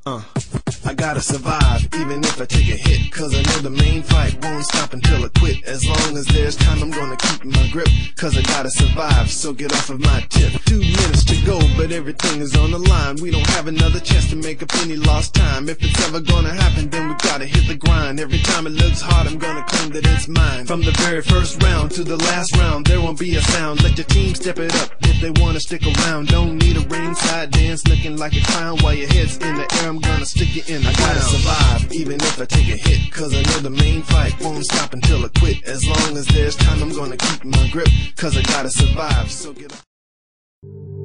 I gotta survive, even if I take a hit, cause I know the main fight won't stop until I quit. As long as there's time, I'm gonna keep my grip, cause I gotta survive, so get off of my tip. 2 minutes to go, but everything is on the line. We don't have another chance to make up any lost time. If it's ever gonna happen, then we gotta hit the grind. Every time it looks hard, I'm gonna claim that it's mine. From the very first round to the last round, there won't be a sound. Let your team step it up if they wanna stick around. Don't need a ringside dance looking like a clown. While your head's in the air, I'm gonna stick you in the ground. I gotta survive, even if I take a hit, cause I know the main fight won't stop until I quit. As long as there's time, I'm gonna keep my grip, cause I gotta survive, so get up.